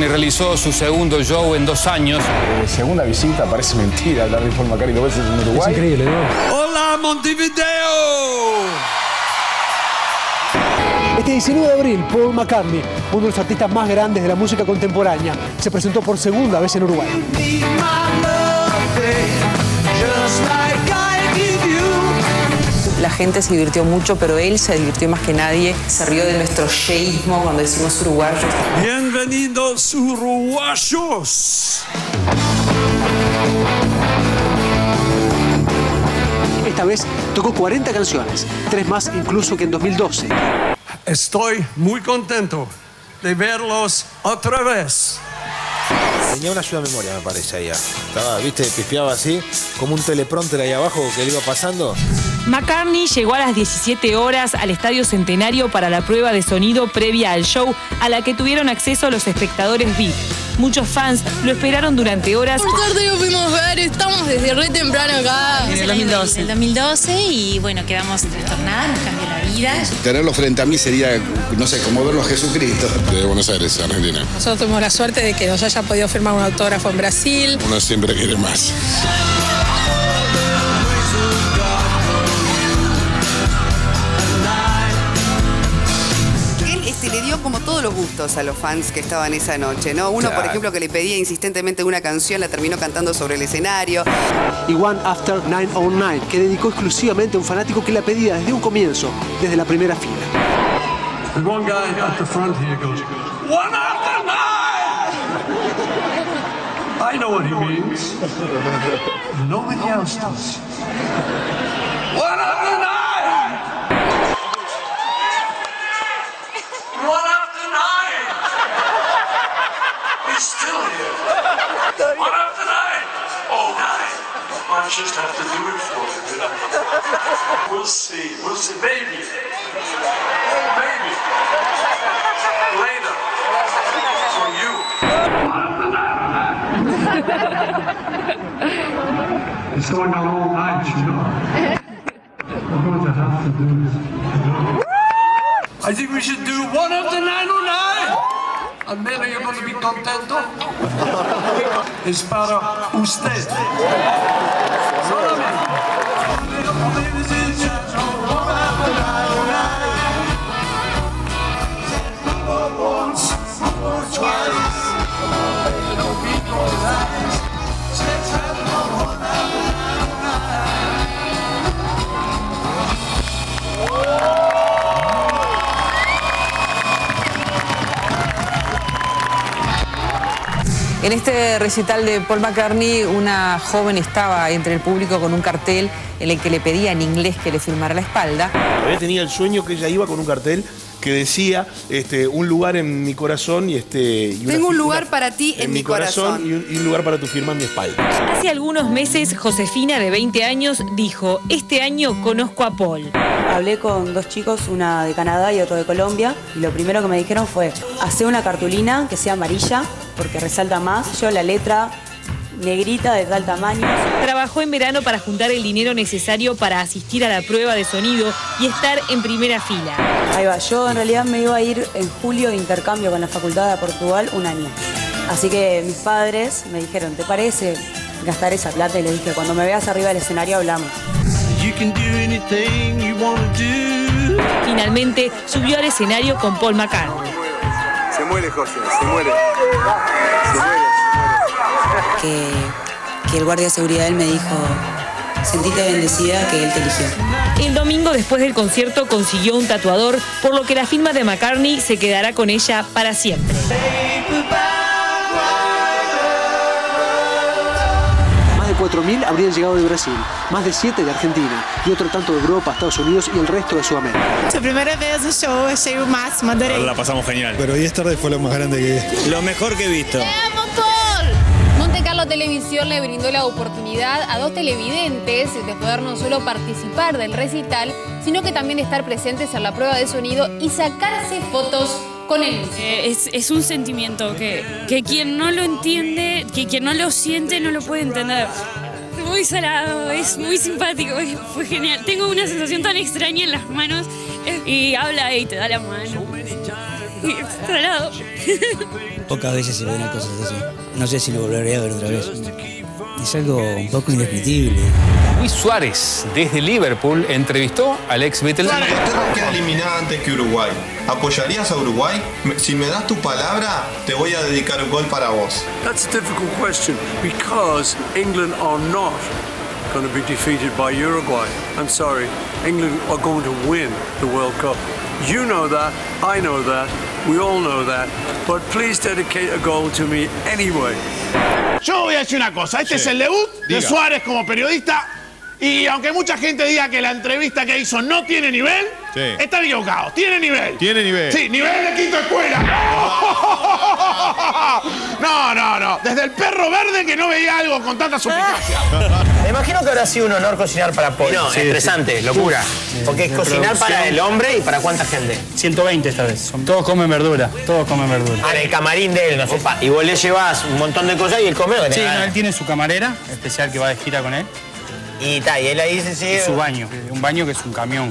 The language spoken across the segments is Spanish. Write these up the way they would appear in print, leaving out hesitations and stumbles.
McCartney realizó su segundo show en 2 años. Segunda visita, parece mentira hablar de Paul McCartney 2 veces en Uruguay. Es increíble, ¿no? ¡Hola, Montevideo! Este 19 de abril, Paul McCartney, uno de los artistas más grandes de la música contemporánea, se presentó por segunda vez en Uruguay. La gente se divirtió mucho, pero él se divirtió más que nadie. Se rió de nuestro yeísmo cuando decimos uruguayos. Bienvenidos, uruguayos. Esta vez tocó 40 canciones, 3 más incluso que en 2012. Estoy muy contento de verlos otra vez. Tenía una ayuda de memoria, me parece, ahí. Estaba, viste, pifiaba así, como un teleprompter ahí abajo que le iba pasando. McCartney llegó a las 17 horas al Estadio Centenario para la prueba de sonido previa al show, a la que tuvieron acceso los espectadores VIP. Muchos fans lo esperaron durante horas. Por suerte lo pudimos ver, estamos desde re temprano acá. En el 2012. En el 2012 y bueno, quedamos trastornadas, nos cambió la vida. Tenerlo frente a mí sería, no sé, como verlo a Jesucristo. De Buenos Aires, Argentina. Nosotros tuvimos la suerte de que nos haya podido firmar un autógrafo en Brasil. Uno siempre quiere más. Le dio como todos los gustos a los fans que estaban esa noche, ¿no? Uno, por ejemplo, que le pedía insistentemente una canción, la terminó cantando sobre el escenario. Y One After 909, que dedicó exclusivamente a un fanático que la pedía desde un comienzo, desde la primera fila. And one guy at the front here goes, "One after 9!" I know what he means. Nobody else does. One after 9! One after 9! He's still here. One after 9! Oh, 9. I just have to do it for him. We'll see. We'll see. Maybe. Maybe. Later. For you. It's going on all night, you know. I'm going to have to do this. I think we should do one after 909. And then you're going to be contento. Es para usted. En este recital de Paul McCartney, una joven estaba entre el público con un cartel en el que le pedía en inglés que le filmara la espalda. Todavía tenía el sueño que ella iba con un cartel que decía un lugar en mi corazón y tengo un lugar para ti en mi corazón. Y un lugar para tu firma en mi espalda. Hace algunos meses, Josefina, de 20 años, dijo: este año conozco a Paul. Hablé con 2 chicos, una de Canadá y otro de Colombia, y lo primero que me dijeron fue: hacé una cartulina que sea amarilla, porque resalta más. Yo la letra negrita de tal tamaño. Trabajó en verano para juntar el dinero necesario para asistir a la prueba de sonido y estar en primera fila. Ahí va, yo en realidad me iba a ir en julio de intercambio con la Facultad de Portugal 1 año. Así que mis padres me dijeron: ¿te parece gastar esa plata? Y les dije: cuando me veas arriba del escenario hablamos. Finalmente subió al escenario con Paul McCartney. Se muere, José, se muere. Se muere. Que el guardia de seguridad de él me dijo: sentite bendecida que él te eligió. El domingo, después del concierto, consiguió un tatuador, por lo que la firma de McCartney se quedará con ella para siempre. Más de 4.000 habrían llegado de Brasil, más de 7 de Argentina y otro tanto de Europa, Estados Unidos y el resto de Sudamérica. Su primera vez en show, achei o máximo, adorei. La pasamos genial. Pero hoy esta tarde fue lo más grande que... Lo mejor que he visto. ¡Te amo, Paul! Montecarlo Televisión le brindó la oportunidad a 2 televidentes de poder no solo participar del recital, sino que también estar presentes en la prueba de sonido y sacarse fotos con el músico. Es un sentimiento que quien no lo entiende, que quien no lo siente no lo puede entender. Es muy salado, es muy simpático, fue genial. Tengo una sensación tan extraña en las manos y habla y te da la mano. Salado. Pocas veces se ven cosas así. No sé si lo volveré a ver otra vez. Es algo un poco indescriptible. Luis Suárez, desde Liverpool, entrevistó al ex Beatle. Inglaterra queda eliminada antes que Uruguay. ¿Apoyarías a Uruguay? Si me das tu palabra, te voy a dedicar un gol para vos. That's a difficult question because England are not going to be defeated by Uruguay. I'm sorry, England are going to win the World Cup. You know that, I know that, we all know that, but please dedicate a goal to me anyway. Yo voy a decir una cosa, este es el debut de Suárez como periodista y aunque mucha gente diga que la entrevista que hizo no tiene nivel, están equivocados, tiene nivel. ¿Tiene nivel? Sí, nivel de quinta escuela. No, desde el perro verde que no veía algo con tanta suspicacia. Me imagino que habrá sido un honor cocinar para Paul. No, Sí, estresante, locura. Porque es cocinar para el hombre y para cuánta gente. 120 esta vez. Todos comen verdura. Todos comen verdura. Ah, en el camarín de él, no sé. Y vos le llevas un montón de cosas y él come. Sí, no, él tiene su camarera especial que va de gira con él. Y él ahí dice sí. Y su baño. Un baño que es un camión.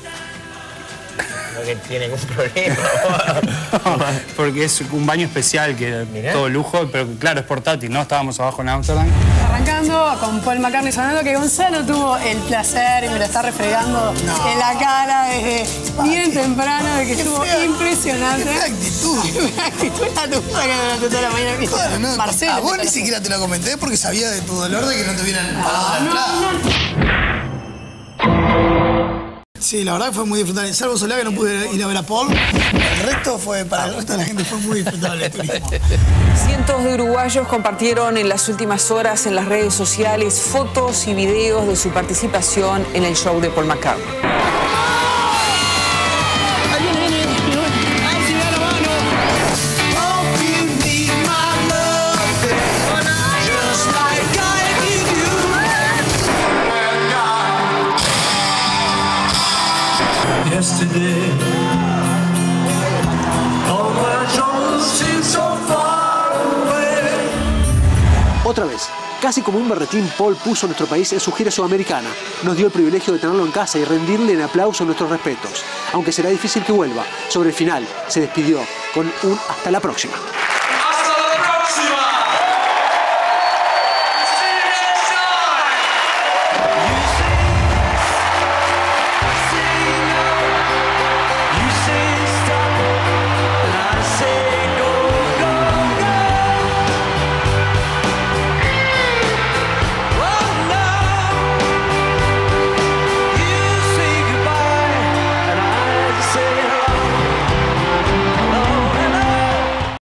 No que tiene ningún problema. Porque es un baño especial que todo lujo, pero claro, es portátil, ¿no? Estábamos abajo en Amsterdam. Arrancando con Paul McCartney sonando, que Gonzalo tuvo el placer y me lo está refregando en la cara desde bien temprano, de que estuvo impresionante. ¡Qué actitud! La actitud la tuvo durante toda la mañana. Bueno, no, Marcelo, a vos ni siquiera te lo comenté porque sabía de tu dolor de que no te hubieran pagado la entrada. Sí, la verdad que fue muy disfrutable. Salvo Solá que no pude ir a ver a Paul. El resto fue, para el resto de la gente fue muy disfrutable el turismo. Cientos de uruguayos compartieron en las últimas horas en las redes sociales fotos y videos de su participación en el show de Paul McCartney. Yesterday, all my troubles seem so far away. Otra vez, casi como un berretín, Paul puso a nuestro país en su gira sudamericana. Nos dio el privilegio de tenerlo en casa y rendirle en aplauso nuestros respetos. Aunque será difícil que vuelva, sobre el final se despidió con un hasta la próxima.